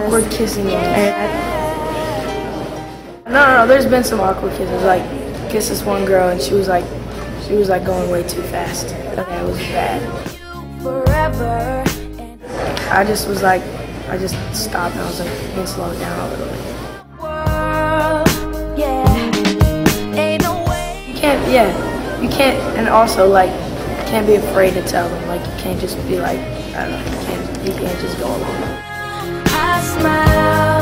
awkward kissing moments. No, there's been some awkward kisses. Like, kissed this one girl and she was like going way too fast. Okay, it was bad. I just stopped and I was like, you can slow it down a little bit. You can't, and also like, you can't be afraid to tell them. Like, you can't just be like, I don't know, you can't just go along. I smile.